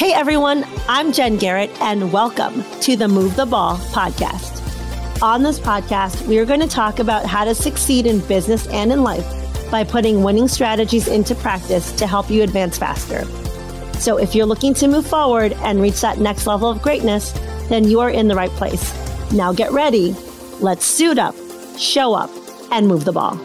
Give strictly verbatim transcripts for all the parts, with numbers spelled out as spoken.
Hey everyone, I'm Jen Garrett and welcome to the Move the Ball podcast. On this podcast, we are going to talk about how to succeed in business and in life by putting winning strategies into practice to help you advance faster. So if you're looking to move forward and reach that next level of greatness, then you are in the right place. Now get ready. Let's suit up, show up, and move the ball.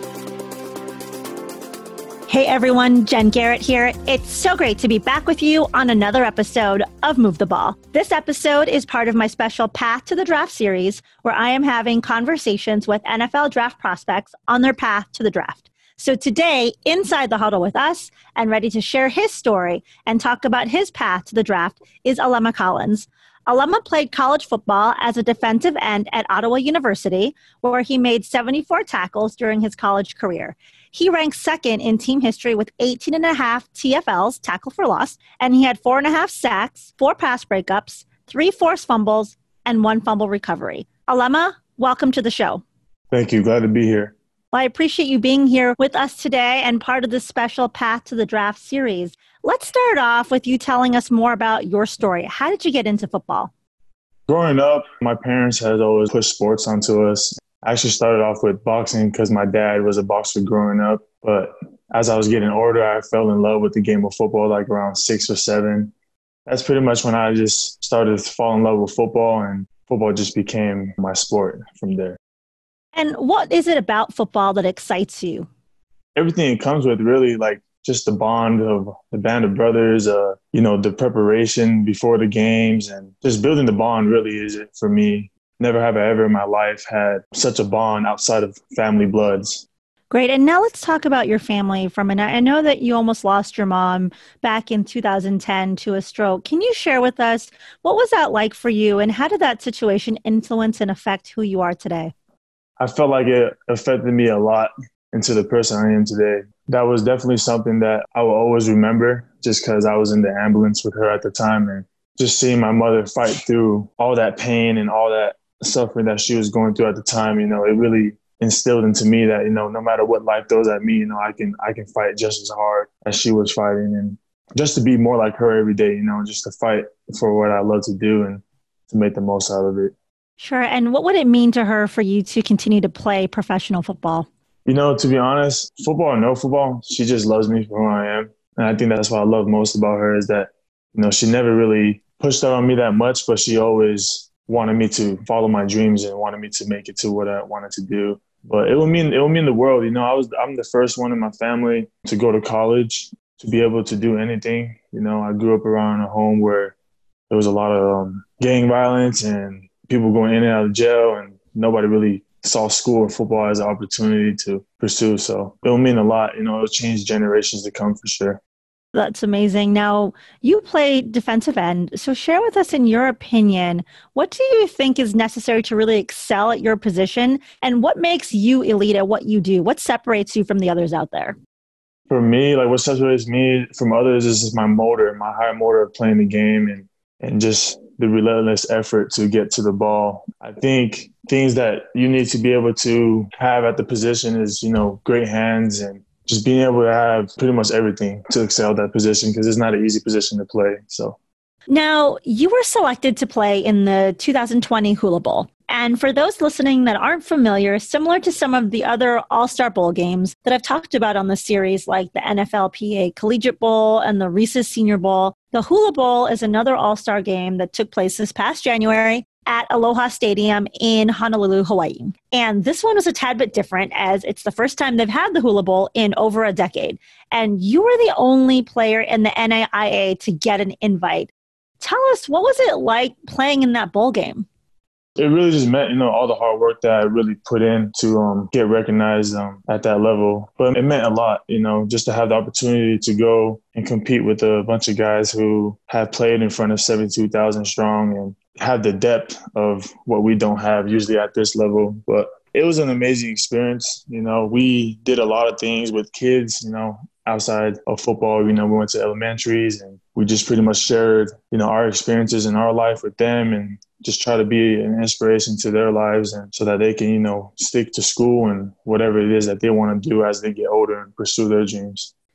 Hey everyone, Jen Garrett here. It's so great to be back with you on another episode of Move the Ball. This episode is part of my special Path to the Draft series, where I am having conversations with N F L draft prospects on their path to the draft. So today, inside the huddle with us and ready to share his story and talk about his path to the draft is Alema Collins. Alema played college football as a defensive end at Ottawa University, where he made seventy-four tackles during his college career. He ranked second in team history with eighteen and a half T F Ls, tackle for loss, and he had four and a half sacks, four pass breakups, three forced fumbles, and one fumble recovery. Alema, welcome to the show. Thank you. Glad to be here. Well, I appreciate you being here with us today and part of this special Path to the Draft series. Let's start off with you telling us more about your story. How did you get into football? Growing up, my parents had always pushed sports onto us. I actually started off with boxing because my dad was a boxer growing up. But as I was getting older, I fell in love with the game of football, like around six or seven. That's pretty much when I just started to fall in love with football, and football just became my sport from there. And what is it about football that excites you? Everything it comes with, really, like just the bond of the band of brothers, uh, you know, the preparation before the games, and just building the bond really is it for me. Never have I ever in my life had such a bond outside of family bloods. Great. And now let's talk about your family for a minute. I know that you almost lost your mom back in two thousand ten to a stroke. Can you share with us what was that like for you, and how did that situation influence and affect who you are today? I felt like it affected me a lot into the person I am today. That was definitely something that I will always remember, just because I was in the ambulance with her at the time, and just seeing my mother fight through all that pain and all that suffering that she was going through at the time. You know, it really instilled into me that, you know, no matter what life throws at me, you know, I can I can fight just as hard as she was fighting, and just to be more like her every day, you know, just to fight for what I love to do and to make the most out of it. Sure. And what would it mean to her for you to continue to play professional football? You know, to be honest, football or no football, she just loves me for who I am. And I think that's what I love most about her is that, you know, she never really pushed that on me that much, but she always wanted me to follow my dreams and wanted me to make it to what I wanted to do. But it would mean it would mean the world. You know, I was I'm the first one in my family to go to college, to be able to do anything. You know, I grew up around a home where there was a lot of um, gang violence and people going in and out of jail, and nobody really saw school or football as an opportunity to pursue. So it will mean a lot. You know, it'll change generations to come for sure. That's amazing. Now, you play defensive end. So share with us, in your opinion, what do you think is necessary to really excel at your position? And what makes you elite at what you do? What separates you from the others out there? For me, like what separates me from others is just my motor, my high motor of playing the game, and, and just the relentless effort to get to the ball. I think things that you need to be able to have at the position is, you know, great hands and just being able to have pretty much everything to excel that position, because it's not an easy position to play. So, now, you were selected to play in the two thousand twenty Hula Bowl. And for those listening that aren't familiar, similar to some of the other All-Star Bowl games that I've talked about on the series, like the N F L P A Collegiate Bowl and the Reese's Senior Bowl, the Hula Bowl is another All-Star game that took place this past January at Aloha Stadium in Honolulu, Hawaii. And this one was a tad bit different, as it's the first time they've had the Hula Bowl in over a decade. And you were the only player in the N A I A to get an invite. Tell us, what was it like playing in that bowl game? It really just meant, you know, all the hard work that I really put in to um, get recognized um, at that level. But it meant a lot, you know, just to have the opportunity to go and compete with a bunch of guys who have played in front of seventy-two thousand strong and have the depth of what we don't have usually at this level. But it was an amazing experience. You know, we did a lot of things with kids, you know, outside of football. You know, we went to elementaries and we just pretty much shared, you know, our experiences in our life with them, and just try to be an inspiration to their lives, and so that they can, you know, stick to school and whatever it is that they want to do as they get older and pursue their dreams.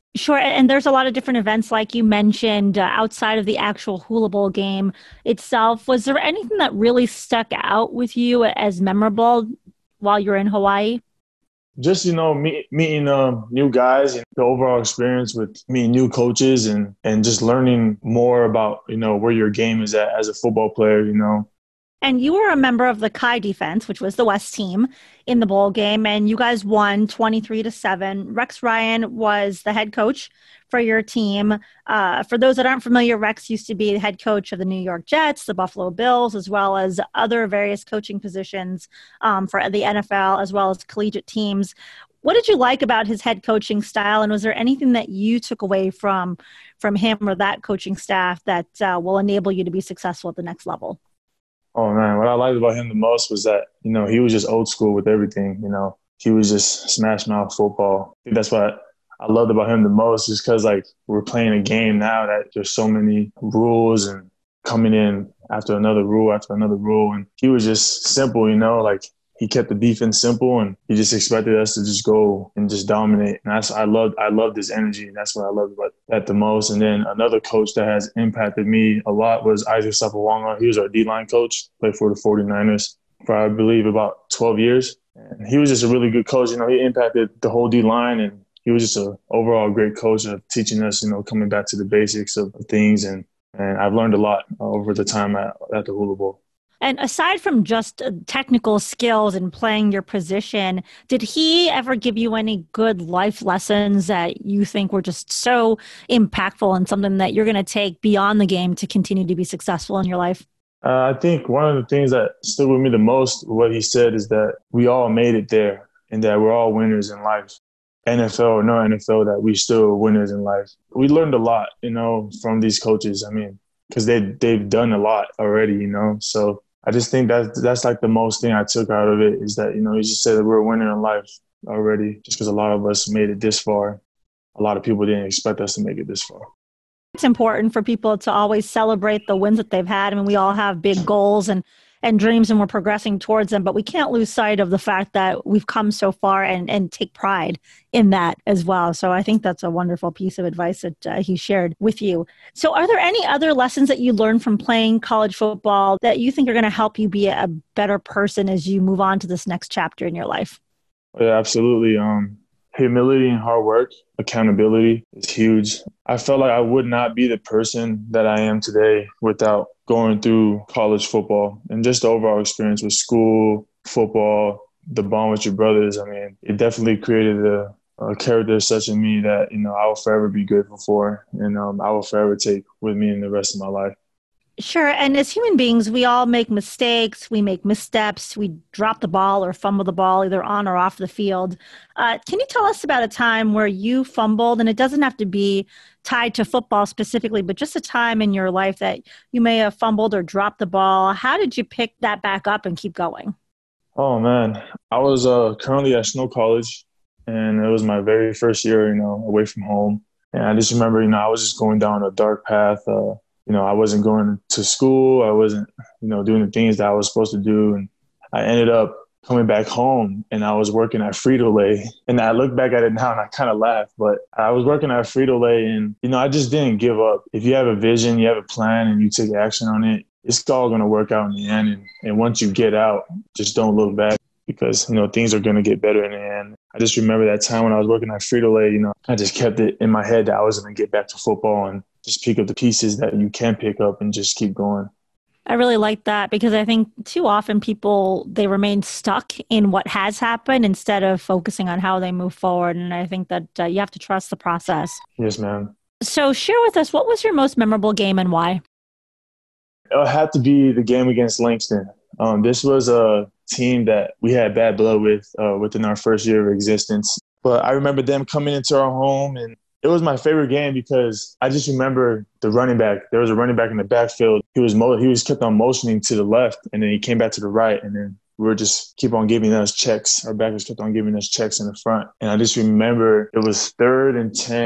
Sure. And there's a lot of different events, like you mentioned, uh, outside of the actual Hula Bowl game itself. Was there anything that really stuck out with you as memorable while you're in Hawaii? Just, you know, meet, meeting um, new guys and the overall experience with meeting new coaches and, and just learning more about, you know, where your game is at as a football player, you know. And you were a member of the Chi defense, which was the West team in the bowl game, and you guys won twenty-three to seven. Rex Ryan was the head coach for your team. Uh, for those that aren't familiar, Rex used to be the head coach of the New York Jets, the Buffalo Bills, as well as other various coaching positions um, for the N F L, as well as collegiate teams. What did you like about his head coaching style, and was there anything that you took away from from him or that coaching staff that uh, will enable you to be successful at the next level? Oh, man, what I liked about him the most was that, you know, he was just old school with everything, you know. He was just smash mouth football. I think that's what I loved about him the most, just because, like, we're playing a game now that there's so many rules and coming in after another rule after another rule. And he was just simple, you know, like he kept the defense simple and he just expected us to just go and just dominate. And that's I loved I loved his energy. And that's what I loved about that the most. And then another coach that has impacted me a lot was Isaac Sapawanga. He was our D-line coach, played for the 49ers for, I believe, about twelve years. And he was just a really good coach. You know, he impacted the whole D-line, and he was just an overall great coach of teaching us, you know, coming back to the basics of things. And, and I've learned a lot over the time at, at the Hula Bowl. And aside from just technical skills and playing your position, did he ever give you any good life lessons that you think were just so impactful and something that you're going to take beyond the game to continue to be successful in your life? Uh, I think one of the things that stood with me the most, what he said, is that we all made it there and that we're all winners in life. N F L or no N F L, that we still winners in life. We learned a lot, you know, from these coaches. I mean, because they, they've done a lot already, you know, so I just think that that's like the most thing I took out of it is that, you know, he just said that we're a winner in life already, just because a lot of us made it this far. A lot of people didn't expect us to make it this far. It's important for people to always celebrate the wins that they've had. I mean, we all have big goals and, and dreams and we're progressing towards them, but we can't lose sight of the fact that we've come so far and, and take pride in that as well. So I think that's a wonderful piece of advice that uh, he shared with you. So are there any other lessons that you learned from playing college football that you think are going to help you be a better person as you move on to this next chapter in your life? Yeah, absolutely. Um, humility and hard work, accountability is huge. I felt like I would not be the person that I am today without going through college football and just the overall experience with school, football, the bond with your brothers. I mean, it definitely created a, a character such in me that, you know, I will forever be grateful for, and um, I will forever take with me in the rest of my life. Sure. And as human beings, we all make mistakes. We make missteps. We drop the ball or fumble the ball either on or off the field. Uh, can you tell us about a time where you fumbled? And it doesn't have to be tied to football specifically, but just a time in your life that you may have fumbled or dropped the ball. How did you pick that back up and keep going? Oh, man. I was uh, currently at Snow College, and it was my very first year, you know, away from home. And I just remember, you know, I was just going down a dark path. Uh, You know, I wasn't going to school. I wasn't, you know, doing the things that I was supposed to do. And I ended up coming back home, and I was working at Frito-Lay. And I look back at it now and I kind of laugh, but I was working at Frito-Lay, and, you know, I just didn't give up. If you have a vision, you have a plan, and you take action on it, it's all going to work out in the end. And, and once you get out, just don't look back, because, you know, things are going to get better in the end. I just remember that time when I was working at Frito-Lay, you know, I just kept it in my head that I was going to get back to football and just pick up the pieces that you can pick up and just keep going. I really like that, because I think too often people, they remain stuck in what has happened instead of focusing on how they move forward. And I think that uh, you have to trust the process. Yes, ma'am. So share with us, what was your most memorable game and why? It had to be the game against Langston. Um, this was a team that we had bad blood with uh, within our first year of existence. But I remember them coming into our home, and it was my favorite game because I just remember the running back. There was a running back in the backfield. He was mo- he was kept on motioning to the left, and then he came back to the right, and then we were just keep on giving us checks. Our backers kept on giving us checks in the front. And I just remember it was third and ten,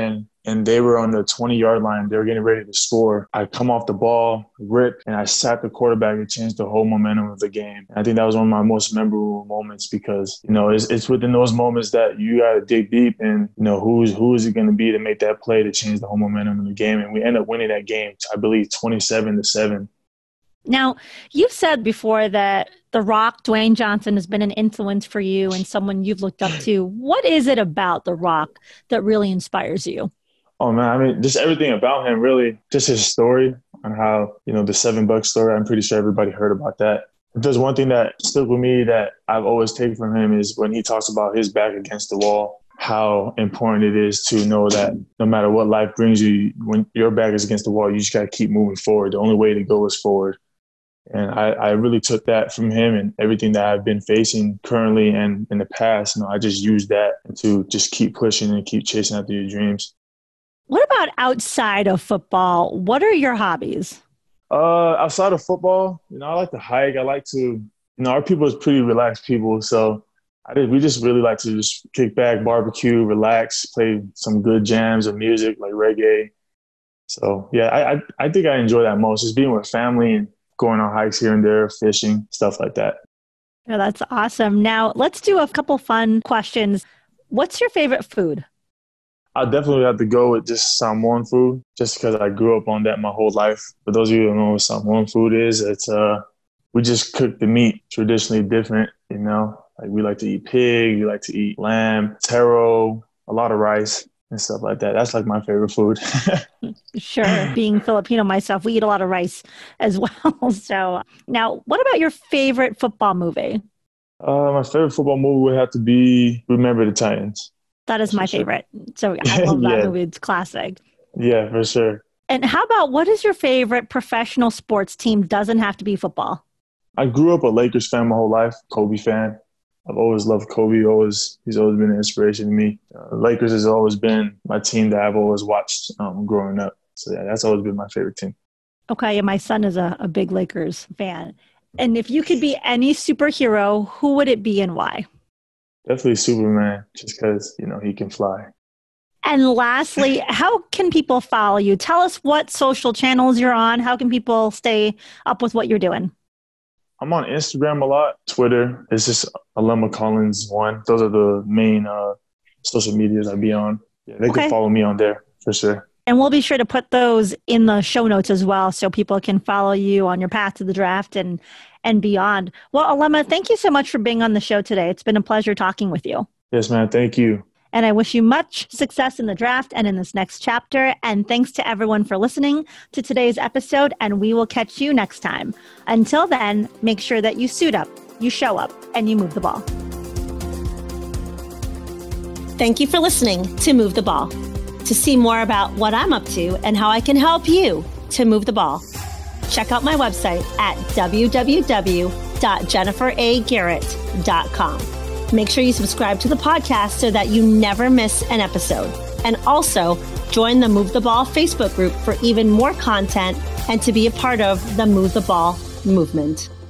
and they were on the twenty-yard line. They were getting ready to score. I come off the ball, rip, and I sacked the quarterback and changed the whole momentum of the game. And I think that was one of my most memorable moments because, you know, it's, it's within those moments that you got to dig deep and, you know, who's, who is it going to be to make that play to change the whole momentum of the game. And we end up winning that game, I believe, twenty-seven to seven. Now, you've said before that The Rock, Dwayne Johnson, has been an influence for you and someone you've looked up to. What is it about The Rock that really inspires you? Oh, man, I mean, just everything about him, really. Just his story and how, you know, the seven buck story, I'm pretty sure everybody heard about that. If there's one thing that stuck with me that I've always taken from him is when he talks about his back against the wall, how important it is to know that no matter what life brings you, when your back is against the wall, you just got to keep moving forward. The only way to go is forward. And I, I really took that from him and everything that I've been facing currently and in the past. You know, I just used that to just keep pushing and keep chasing after your dreams. What about outside of football? What are your hobbies? Uh, outside of football, you know, I like to hike. I like to, you know, our people is pretty relaxed people. So I did, we just really like to just kick back, barbecue, relax, play some good jams of music like reggae. So, yeah, I, I, I think I enjoy that most, just being with family and going on hikes here and there, fishing, stuff like that. Yeah, that's awesome. Now, let's do a couple fun questions. What's your favorite food? I definitely have to go with just Samoan food, just because I grew up on that my whole life. For those of you who don't know what Samoan food is, it's uh, we just cook the meat traditionally different, you know. Like we like to eat pig, we like to eat lamb, taro, a lot of rice and stuff like that. That's like my favorite food. Sure. Being Filipino myself, we eat a lot of rice as well. So now, what about your favorite football movie? Uh, my favorite football movie would have to be Remember the Titans. That is my favorite. So I love that yeah. movie. It's classic. Yeah, for sure. And how about, what is your favorite professional sports team? Doesn't have to be football. I grew up a Lakers fan my whole life, Kobe fan. I've always loved Kobe. Always, he's always been an inspiration to me. Uh, Lakers has always been my team that I've always watched um, growing up. So yeah, that's always been my favorite team. Okay, and my son is a, a big Lakers fan. And if you could be any superhero, who would it be and why? Definitely Superman, just because, you know, he can fly. And lastly, how can people follow you? Tell us what social channels you're on. How can people stay up with what you're doing? I'm on Instagram a lot. Twitter, it's just Alema Collins one. Those are the main uh, social medias I be on. Yeah, they okay. can follow me on there for sure. And we'll be sure to put those in the show notes as well so people can follow you on your path to the draft and and beyond. Well, Alema, thank you so much for being on the show today. It's been a pleasure talking with you. Yes, man. Thank you. And I wish you much success in the draft and in this next chapter. And thanks to everyone for listening to today's episode. And we will catch you next time. Until then, make sure that you suit up, you show up, and you move the ball. Thank you for listening to Move the Ball. To see more about what I'm up to and how I can help you to move the ball, check out my website at w w w dot jennifer a garrett dot com. Make sure you subscribe to the podcast so that you never miss an episode. And also join the Move the Ball Facebook group for even more content and to be a part of the Move the Ball movement.